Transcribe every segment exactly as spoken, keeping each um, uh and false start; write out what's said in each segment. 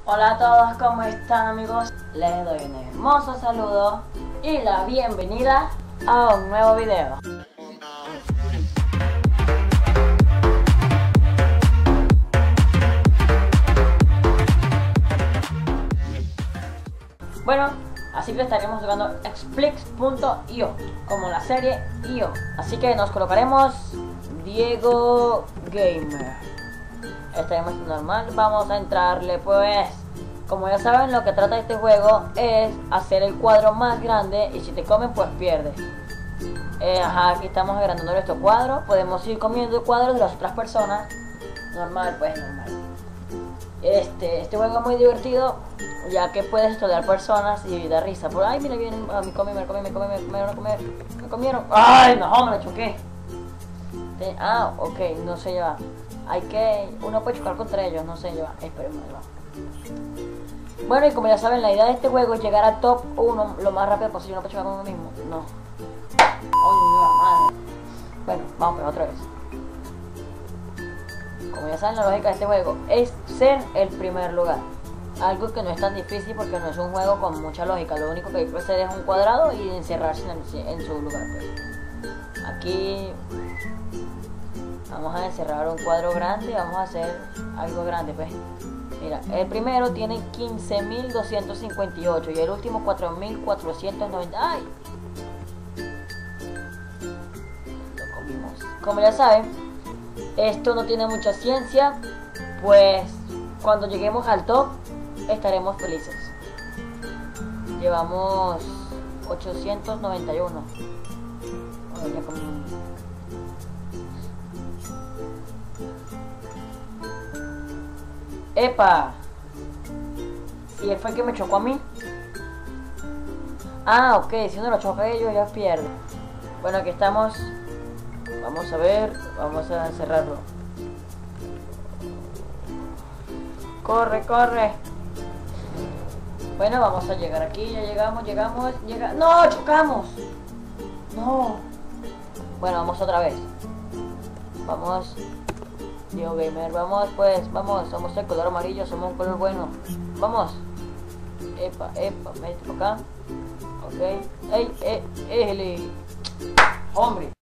Hola a todos, ¿cómo están amigos? Les doy un hermoso saludo y la bienvenida a un nuevo video. Bueno, así que estaremos jugando Xplix punto i o, como la serie i o. Así que nos colocaremos Diego Gamer. Estaremos normal, vamos a entrarle pues. Como ya saben, lo que trata este juego es hacer el cuadro más grande y si te comen pues pierdes. Eh, ajá, aquí estamos agrandando nuestro cuadro. Podemos ir comiendo cuadros de las otras personas. Normal, pues normal. Este, este juego es muy divertido, ya que puedes estudiar personas y da risa. Por ay, mira, vienen a mi comer, me comen, me comen, me comieron, me comieron, me comieron. Ay, no, me lo choqué. Te, ah, ok, no se lleva. Hay que, uno puede chocar contra ellos, no se lleva. Esperemos, va. Bueno, y como ya saben, la idea de este juego es llegar al top uno lo más rápido posible. No puede chocar con uno mismo. No. Oh, madre. Bueno, vamos pero otra vez. Como ya saben, la lógica de este juego es ser el primer lugar. Algo que no es tan difícil porque no es un juego con mucha lógica. Lo único que hay que hacer es un cuadrado y encerrarse en, en su lugar, pues. Aquí vamos a encerrar un cuadro grande y vamos a hacer algo grande, pues. Mira, el primero tiene quince mil doscientos cincuenta y ocho y el último cuatro mil cuatrocientos noventa. ¡Ay! Lo comimos. Como ya saben, esto no tiene mucha ciencia, pues cuando lleguemos al top estaremos felices. Llevamos ochocientos noventa y uno. Bueno, ¡epa! ¿Y él fue el que me chocó a mí? Ah, ok, si uno lo choca a ellos ya pierde. Bueno, aquí estamos. Vamos a ver, vamos a cerrarlo. Corre, corre. Bueno, vamos a llegar aquí, ya llegamos, llegamos, llega. ¡No! ¡Chocamos! ¡No! Bueno, vamos otra vez. Vamos. Diego Gamer, vamos pues, vamos, somos el color amarillo, somos un color bueno. Vamos. Epa, epa, métete por acá. Ok. Ey, eh, éjele. Hombre.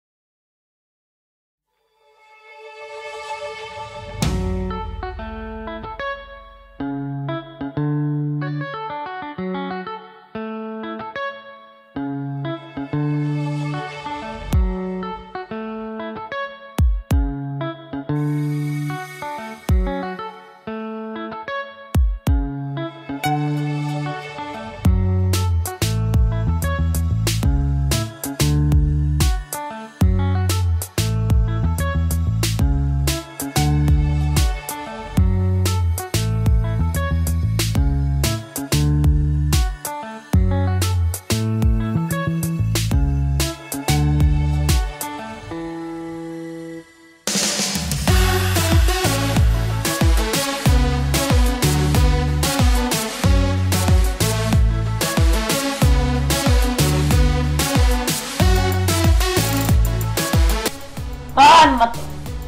¡Ay, me mató!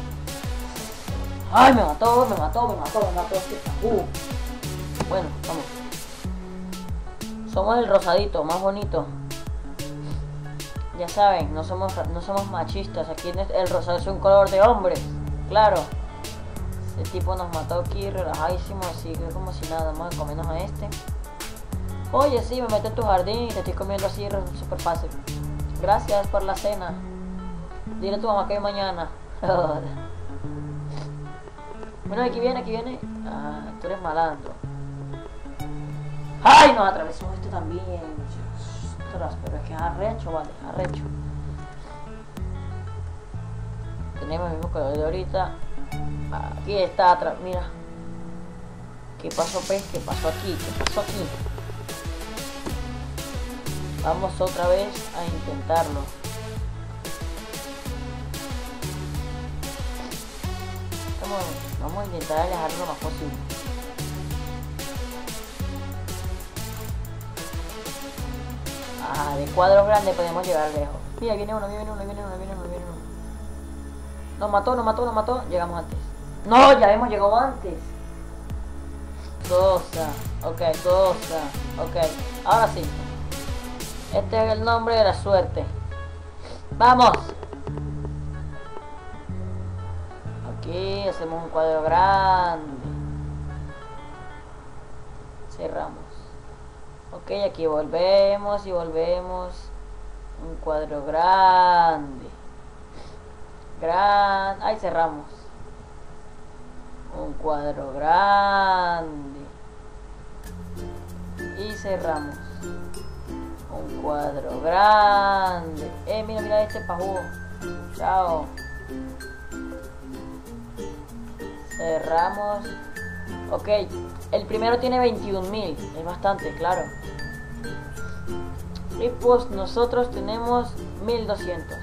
¡Ay, me mató, me mató, me mató, me mató! Uh. Bueno, vamos. Somos el rosadito, más bonito. Ya saben, no somos, no somos machistas. Aquí el rosado es un color de hombres. Claro. Ese tipo nos mató aquí relajadísimo, así que como si nada. Vamos a comernos a este. Oye, sí, me meto en tu jardín y te estoy comiendo así súper fácil. Gracias por la cena. Dile a tu mamá que hay mañana. Bueno, aquí viene, aquí viene. Ah, tú eres malandro. ¡Ay! Nos atravesó este también. Ostras, pero es que es arrecho, vale, arrecho. Tenemos el mismo color de ahorita. Aquí está atrás, mira. ¿Qué pasó, pez? ¿Qué pasó aquí? ¿Qué pasó aquí? Vamos otra vez a intentarlo. Vamos a intentar alejarlo lo más posible. Ah, de cuadros grandes podemos llegar lejos. Mira, viene uno, viene uno, viene uno, viene uno, viene uno. Nos mató, nos mató, nos mató. Llegamos antes. No, ya hemos llegado antes. Sosa. Ok, Sosa. Ok, ahora sí. Este es el nombre de la suerte. ¡Vamos! Aquí hacemos un cuadro grande. Cerramos. Ok, aquí volvemos y volvemos. Un cuadro grande. Gran... Ahí cerramos. Un cuadro grande. Y cerramos. Un cuadro grande. Eh, mira, mira este pajugo. Chao. Cerramos. Ok, el primero tiene veintiún mil. Es bastante, claro. Y pues nosotros tenemos mil doscientos.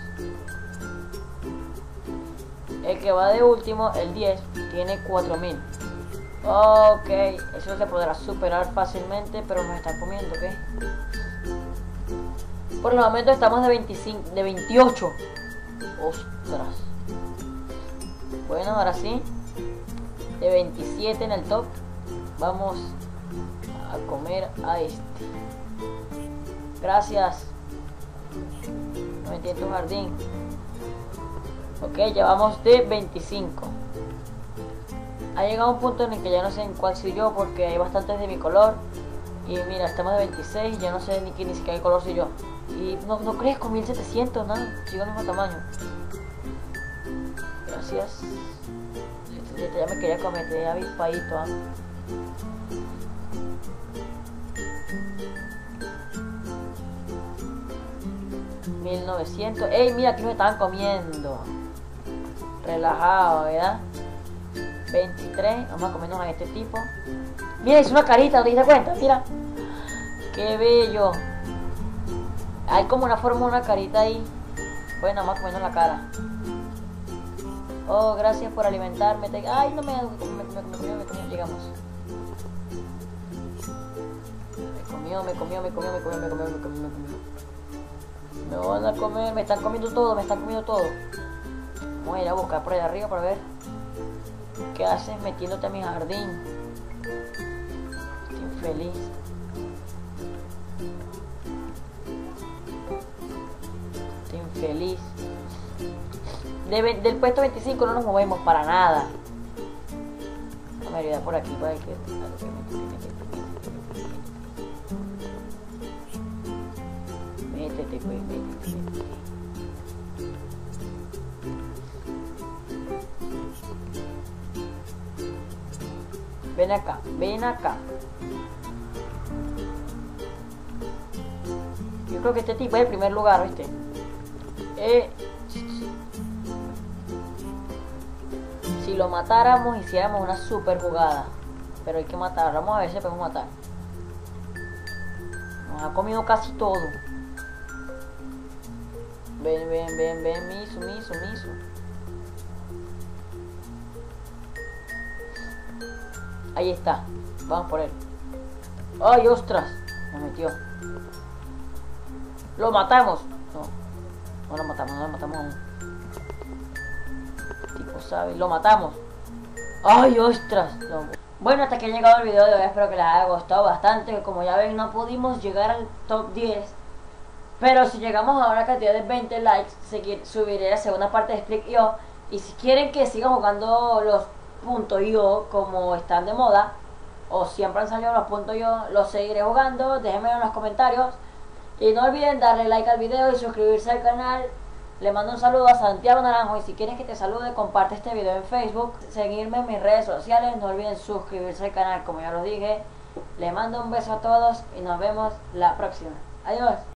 El que va de último, el diez, tiene cuatro mil. Ok, eso se podrá superar fácilmente, pero nos está comiendo, ¿ok? Por el momento estamos de veinticinco, de veintiocho. Ostras. Bueno, ahora sí. De veintisiete en el top. Vamos a comer a este. Gracias. No me tiene tu jardín. Ok, llevamos de veinticinco. Ha llegado un punto en el que ya no sé en cuál soy yo, porque hay bastantes de mi color. Y mira, estamos de veintiséis y ya no sé ni, ni siquiera qué color soy yo. Y no, no crezco, mil setecientos, nada, sigo el mismo tamaño. Gracias. Este, este ya me quería cometer avispadito, ¿eh? mil novecientos. Ey, mira, aquí me estaban comiendo. Relajado, ¿verdad? veintitrés. Vamos a comernos a este tipo. Mira, es una carita, ¿te diste cuenta? Mira. Qué bello. Hay como una forma, una carita ahí. Bueno, vamos a comernos la cara. Oh, gracias por alimentarme. Ay, no me... Me, me, me comió, me comió. Llegamos. Me comió, me comió, me comió, me comió, me comió, me comió, me comió. Me van a comer, me están comiendo todo, me están comiendo todo. Vamos a ir a buscar por ahí arriba para ver qué haces metiéndote a mi jardín. Estoy infeliz. Estoy infeliz. De, del puesto veinticinco no nos movemos para nada. Vamos a ayudar por aquí para que... Métete, pues, métete, métete. Ven acá, ven acá. Yo creo que este tipo es el primer lugar, ¿viste? Eh, si lo matáramos, hiciéramos una super jugada. Pero hay que matar, vamos a ver si podemos matar. Nos ha comido casi todo. Ven, ven, ven, ven, miso, miso, miso. Ahí está, vamos por él. ¡Ay, ostras! Me metió. ¿Lo matamos? No, no lo matamos, no lo matamos aún. Tipo, ¿sabes? Lo matamos. ¡Ay, ostras! No. Bueno, hasta aquí ha llegado el video de hoy. Espero que les haya gustado bastante. Como ya ven, no pudimos llegar al top diez. Pero si llegamos a una cantidad de veinte likes, seguir, subiré la segunda parte de Split punto i o. Y si quieren que siga jugando los .io como están de moda, o siempre han salido los .io, los seguiré jugando. Déjenmelo en los comentarios. Y no olviden darle like al video y suscribirse al canal. Le mando un saludo a Santiago Naranjo. Y si quieres que te salude, comparte este video en Facebook. Seguirme en mis redes sociales. No olviden suscribirse al canal, como ya los dije. Les mando un beso a todos y nos vemos la próxima. Adiós.